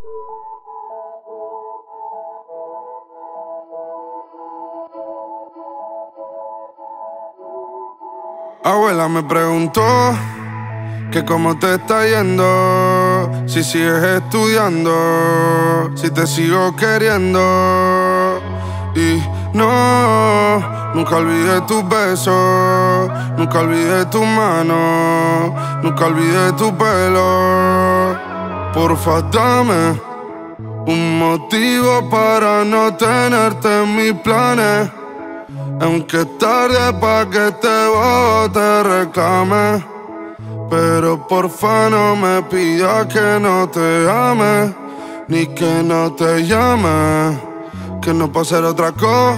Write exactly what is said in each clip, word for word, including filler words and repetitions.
Abuela me preguntó que cómo te está yendo, si sigues estudiando, si te sigo queriendo. Y no, nunca olvidé tus besos, nunca olvidé tus manos, nunca olvidé tu pelo. Porfa, dame un motivo para no tenerte en mis planes. Aunque es tarde pa' que te bote reclame, pero porfa no me pidas que no te ame, ni que no te llame, que no puedo hacer otra cosa.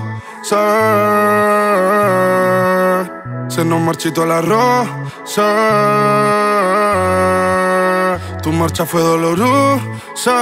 Se nos marchitó la rosa, tu marcha fue dolorosa,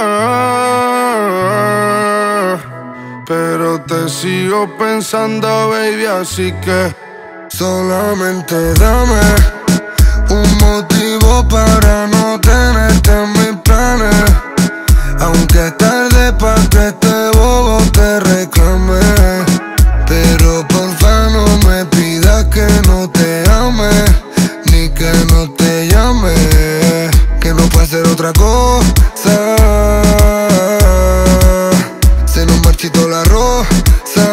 pero te sigo pensando, baby, así que solamente dame un motivo para no tenerte en mis planes. Aunque es tarde pa' que este bobo te reclame, pero porfa no me pidas que no te ame, ni que no te llame, que no puede ser otra cosa. Se nos marchitó la rosa,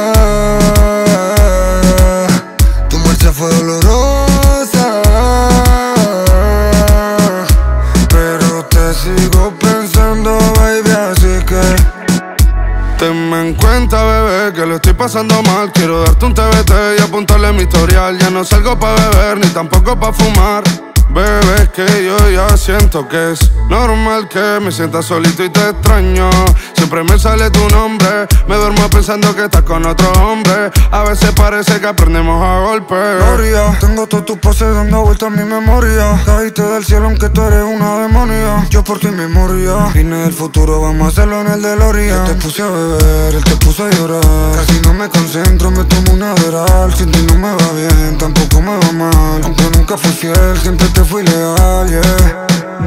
tu marcha fue dolorosa, pero te sigo pensando, baby, así que tenme en cuenta, bebé, que lo estoy pasando mal. Quiero darte un T B T y apuntarle mi historial. Ya no salgo pa' beber, ni tampoco pa' fumar. Bebé, es que yo ya siento que es normal que me sienta solito y te extraño. Siempre me sale tu nombre, me duermo pensando que estás con otro hombre. A veces parece que aprendemos a golpes. Gloria, tengo todas tus poses dando vueltas en mi memoria. Caíste del cielo aunque tú eres una demonia. Yo por ti memoria, vine del futuro, vamos a hacerlo en el DeLorean. Yo te puse a beber, él te puso a llorar. Casi no me concentro, me tomo una Adderall. Sin ti no me va bien, tampoco me va mal. Aunque nunca fui fiel, siempre te fui leal, yeah.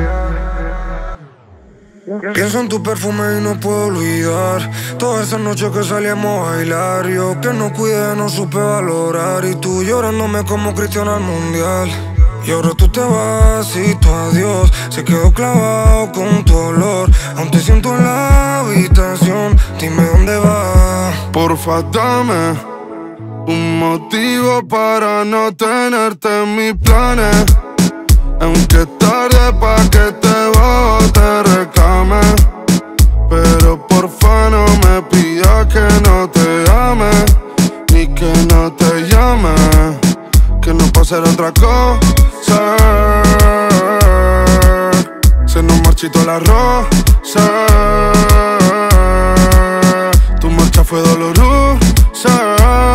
Pienso en tu perfume y no puedo olvidar todas esas noches que salíamos a bailar. Yo que no cuidé, no supe valorar, y tú llorándome como Cristiano al mundial. Y ahora tú te vas y tu adiós se quedó clavado con tu olor. Aún te siento en la habitación, dime dónde vas. Porfa, dame un motivo para no tenerte en mis planes. Aunque es tarde pa' que te bote reclame, pero porfa no me pidas que no te ame, ni que no te llame, que no puedo hacer otra cosa. Se nos marchitó la rosa, tu marcha fue dolorosa,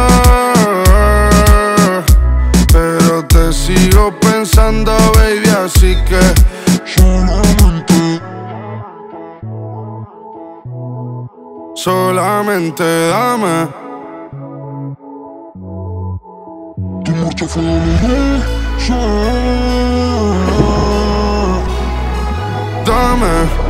pero te sigo pensando, baby, así que solamente, solamente dame. Tu marcha fue dolorosa, Dame